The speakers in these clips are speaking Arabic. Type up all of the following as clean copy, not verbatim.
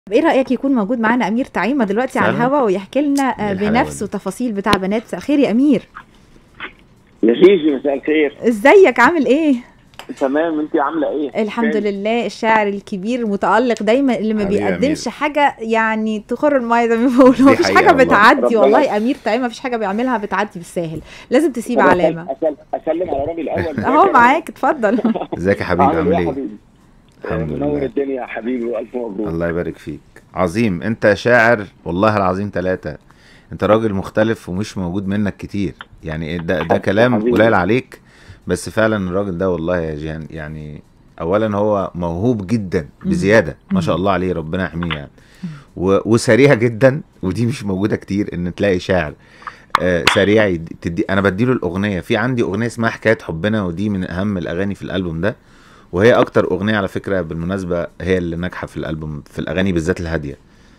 ايه رأيك يكون موجود معانا أمير طعيمة دلوقتي على فعلا الهوا ويحكي لنا ايه الحلاوه بنفسه دي. تفاصيل بتاع بنات؟ مساء الخير يا أمير. يا جيجي مساء الخير. ازيك عامل ايه؟ تمام، انت عامله ايه؟ الحمد فين؟ لله. الشاعر الكبير المتألق دايما اللي ما حبيبي يا امير، بيقدمش حاجة يعني تخر المية زي ما بيقولوا. دي مفيش حاجة حقيقه والله. بتعدي ربنا والله. أمير طعيمة مفيش حاجة بيعملها بتعدي بالساهل، لازم تسيب طب علامة. اسلم على رامي الاول. ازيك اهو يا رامي؟ معاك، اتفضل. ازيك يا حبيبي، عامل ايه عامل يا ايه؟ حبيبي؟ الحمد منور لله. الدنيا يا حبيبي والف مبروك. الله يبارك فيك. عظيم، انت شاعر والله العظيم 3. انت راجل مختلف ومش موجود منك كتير، يعني ده كلام حبيبي. قليل عليك، بس فعلا الراجل ده والله يا جيهان يعني اولا هو موهوب جدا بزياده ما شاء الله عليه، ربنا يحميه يعني. وسريع جدا، ودي مش موجوده كتير ان تلاقي شاعر سريع تدي. انا بديله الاغنيه، في عندي اغنيه اسمها حكايه حبنا، ودي من اهم الاغاني في الالبوم ده، وهي اكتر اغنيه على فكره بالمناسبه هي اللي ناجحه في الالبوم، في الاغاني بالذات الهاديه.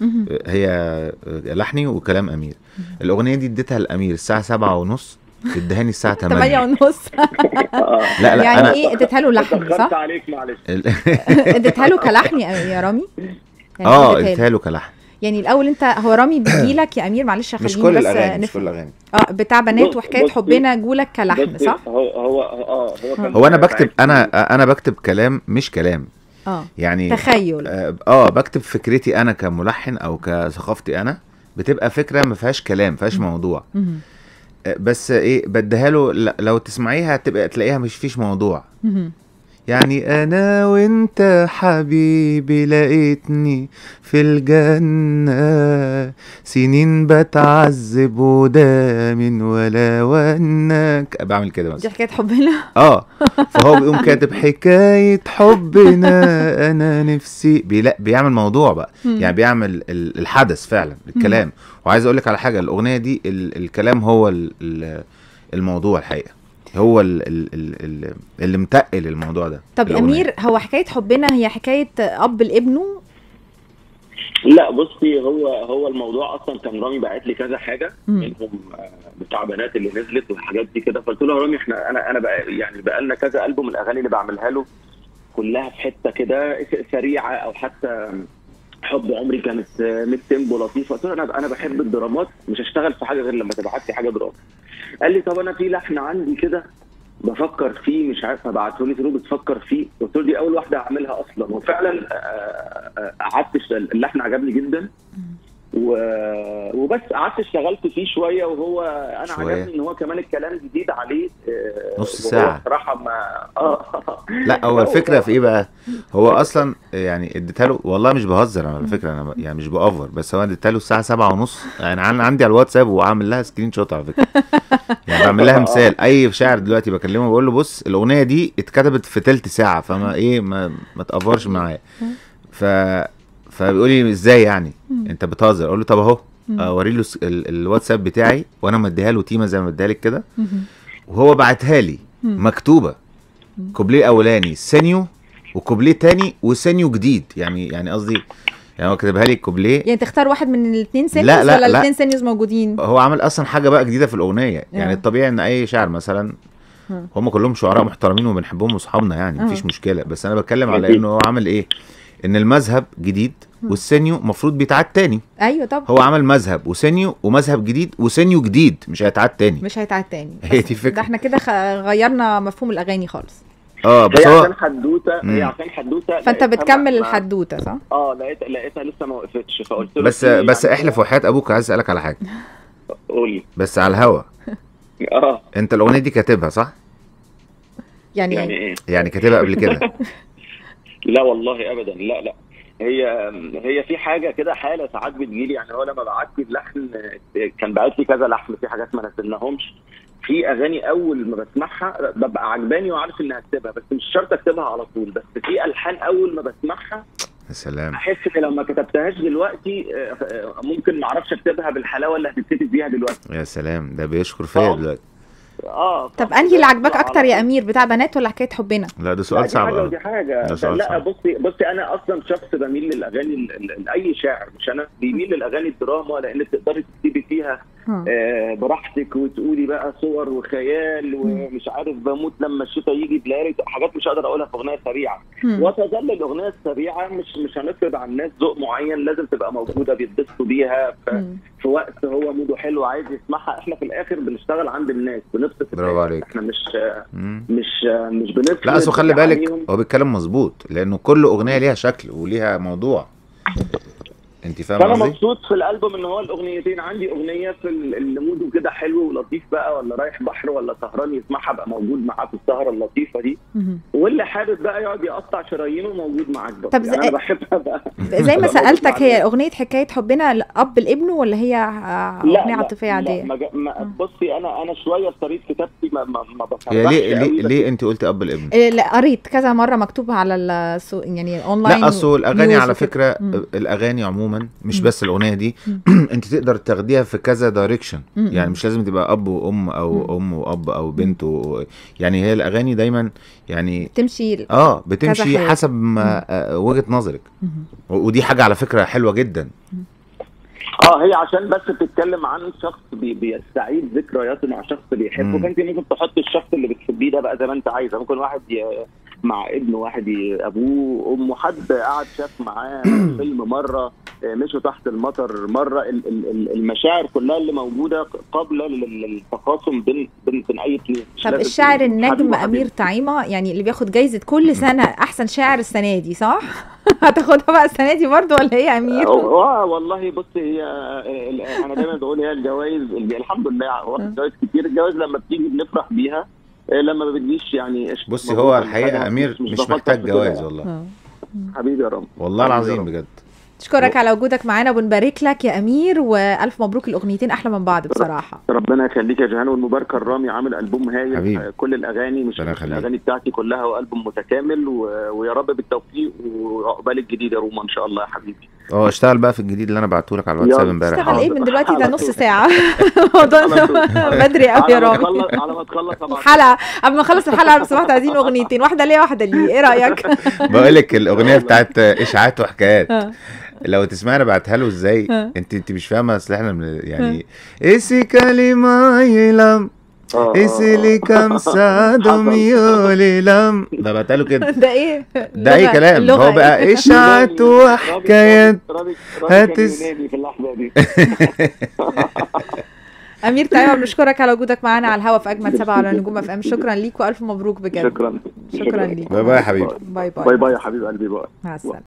هي لحني وكلام امير. الاغنيه دي اديتها لامير الساعه 7:30، ادهاني الساعه 8. 8:30. لا لا يعني انا ايه اديتها له لحن اتأخرت صح؟ عليك معلش. اديتها له كلحن يا رامي؟ يعني اديتها له كلحن. يعني الاول انت هو رامي بيجيلك يا امير؟ معلش مش خليني كل بس الاغاني، مش كل نفهم. الاغاني. بتاع بنات وحكايه بصي حبنا جولك كلحن بصي صح؟ هو كان هو انا بكتب، ساعتها. انا بكتب كلام مش كلام يعني. تخيل. بكتب فكرتي انا كملحن او كثقافتي انا، بتبقى فكره ما فيهاش كلام، ما فيهاش موضوع. بس ايه بديها له، لو تسمعيها تبقى تلاقيها مش فيش موضوع. يعني انا وانت حبيبي لقيتني في الجنة، سنين بتعذب وده من ولا ونك، بعمل كده دي مثلا. حكايه حبنا. فهو بيقوم كاتب حكاية حبنا، انا نفسي بيعمل موضوع بقى، يعني بيعمل الحدث فعلا الكلام. وعايز اقولك على حاجة، الاغنية دي الكلام هو الموضوع الحقيقة، هو اللي متقل الموضوع ده. طب امير، هو حكايه حبنا هي حكايه اب لابنه؟ لا بصي، هو الموضوع اصلا كان رامي باعت لي كذا حاجه منهم بتاع بنات اللي نزلت والحاجات دي كده، فقلت له يا رامي احنا انا بقى يعني بقى لنا كذا البوم، الاغاني اللي بعملها له كلها في حته كده سريعه، او حتى حب عمري كانت ميد تيمبو لطيفه. قلت له انا بحب الدرامات، مش هشتغل في حاجه غير لما تبعت لي حاجه دراما. قال لي طب انا في لحن عندي كده بفكر فيه، مش عارف ابعته لي. بتفكر فيه؟ قلت له دي اول واحده اعملها اصلا. وفعلا قعدت اللحن عجبني جدا وبس قعدت اشتغلت فيه شويه، وهو انا عجبني ان هو كمان الكلام جديد عليه. نص ساعه بصراحه ما لا هو الفكره في ايه بقى، هو اصلا يعني اديتها له، والله مش بهزر على فكره، انا يعني مش باوفر، بس هو اديتها له الساعه 7:30. يعني انا عندي على الواتساب وعامل لها سكرين شوت على فكره، يعني بعمل لها مثال. اي شاعر دلوقتي بكلمه بقول له بص الاغنيه دي اتكتبت في تلت ساعه، فما ايه ما تقفرش معايا. فبيقول لي ازاي يعني انت بتهزر؟ اقول له طب اهو اوري له الواتساب بتاعي، وانا مديها له تيمه زي ما مديها لك كده، وهو بعتها لي مكتوبه كوبليه اولاني سينيو، وكوبليه تاني وسينيو جديد، يعني قصدي يعني هو كتبها لي كوبليه. يعني تختار واحد من الاثنين سينيوز؟ لا ولا الاثنين سينيوز موجودين؟ هو عمل اصلا حاجه بقى جديده في الاغنيه. يعني الطبيعي ان اي شاعر مثلا، هم كلهم شعراء محترمين وبنحبهم واصحابنا يعني مفيش مشكله، بس انا بتكلم على انه هو عمل ايه، ان المذهب جديد والسينيو مفروض بيتعاد تاني. ايوه طب هو عمل مذهب وسينيو ومذهب جديد وسينيو جديد، مش هيتعاد تاني. هي دي فكره. ده احنا كده غيرنا مفهوم الاغاني خالص. بس هي هو عشان حدوته، هي عشان حدوته، فانت بتكمل الحدوته صح؟ لقيتها لسه ما وقفتش، فقلت له بس يعني احلف وحياة ابوك عايز اسالك على حاجه. قولي بس على الهوا. انت الاغنيه دي كاتبها صح؟ يعني ايه؟ يعني كاتبها قبل كده؟ لا والله ابدا، لا هي في حاجه كده، حاله ساعات بتجيلي. يعني هو لما بعت لي اللحن كان بعت لي كذا لحن، في حاجات ما نزلناهمش، في اغاني اول ما بسمعها ببقى عجباني وعارف اني هكتبها، بس مش شرط اكتبها على طول. بس في الحان اول ما بسمعها يا سلام، احس ان لو ما كتبتهاش دلوقتي ممكن ما اعرفش اكتبها بالحلاوه اللي هتتكتب بيها دلوقتي. يا سلام، ده بيشكر فيا دلوقتي. طب انهي اللي عجبك اكتر يا امير، بتاع بنات ولا حكايه حبنا؟ لا ده سؤال صعب قوي. دي حاجه لا صعب. بصي انا اصلا شخص بميل للاغاني، لاي شاعر مش انا بيميل للاغاني الدراما، لان تقدري تكتبي فيها براحتك، وتقولي بقى صور وخيال ومش عارف بموت لما الشتاء يجي بليالي، حاجات مش قادر اقولها في اغنيه سريعه. وتظل الاغنيه السريعه مش هنفرض على الناس ذوق معين، لازم تبقى موجوده بيتبسطوا بيها في وقت هو موده حلو عايز يسمعها. احنا في الاخر بنشتغل عند الناس، بنبسط. برافو عليك. احنا مش بنفرض. لا اصل خلي بالك هو بيتكلم مظبوط، لانه كل اغنيه ليها شكل وليها موضوع. انت فاهم فانا قصدي؟ مبسوط في الالبوم ان هو الاغنيتين عندي، اغنيه في اللي موده كده حلو ولطيف بقى، ولا رايح بحر ولا سهران يسمعها بقى موجود معاه في السهره اللطيفه دي، واللي حابب بقى يقعد يقطع شرايينه موجود معاك بقى. طب يعني انا بحبها بقى زي ما سالتك، هي اغنيه حكايه حبنا الاب لابنه ولا هي اغنيه عاطفيه عاديه؟ بصي انا شويه في طريقه كتابتي ما بفرحش. ليه انت قلتي اب لابنه؟ لا قريت كذا مره مكتوب على يعني اونلاين. لا اصل الاغاني على فكره الاغاني عموما مش بس الاغنيه دي انت تقدر تاخديها في كذا دايركشن، يعني مش لازم تبقى اب وام او ام واب او بنت يعني هي الاغاني دايما يعني بتمشي حسب ما وجهة نظرك. ودي حاجه على فكره حلوه جدا. هي عشان بس بتتكلم عن شخص بيستعيد ذكرياته مع شخص بيحبه، فانت ممكن تحط الشخص اللي بتحبيه ده بقى زي ما انت عايزه. ممكن واحد مع ابنه، واحد ابوه، امه، حد قعد شاف معاه فيلم مره، مشوا تحت المطر مره. المشاعر كلها اللي موجوده قابله للتخاصم بين اي اثنين. طب الشاعر النجم امير طعيمه يعني اللي بياخد جايزه كل سنه احسن شاعر السنه دي، صح؟ هتاخدها بقى السنه دي برضه ولا هي امير؟ والله بصي، هي انا دايما بقول هي الجوائز الحمد لله واخد جوائز كتير. الجوائز لما بتيجي بنفرح بيها، لما ما بتجيش يعني. بصي هو الحقيقه امير مش محتاج جوائز والله. حبيبي يا رامي، والله العظيم بجد. اشكرك على وجودك معانا وبنبارك لك يا امير، والف مبروك. الاغنيتين احلى من بعض بصراحه. ربنا يخليك يا جيهان، والمباركه الرامي عامل البوم هايل حبيب. كل الاغاني مش الاغاني بتاعتي كلها، والبوم متكامل ويا رب بالتوفيق وعقبال الجديد يا روما ان شاء الله يا حبيبي. اشتغل بقى في الجديد اللي انا بعته لك على الواتساب امبارح. اشتغل ايه من دلوقتي؟ ده نص ساعه. الموضوع بدري قوي يا رامي. على ما تخلص الحلقه، قبل ما نخلص الحلقه لو سمحت عايزين اغنيتين، واحده ليا واحده ليه، ايه رايك؟ بقول لك الاغنيه بتاعت اشاعات وحكايات لو تسمعي انا بعتها له ازاي. انت مش فاهمه، اصل احنا يعني اسي كلمه يلم اسي كم سادم يولم ده بعتها له كده. ده ايه؟ ده اي كلام. هو بقى اشاعات وحكايات في اللحظه دي. امير طعيمه بنشكرك على وجودك معانا على الهوا في اجمل 7 على نجوم اف ام. شكرا ليك والف مبروك بجد. شكرا ليك. باي باي يا حبيبي. باي باي باي يا حبيب قلبي. باي مع السلامه.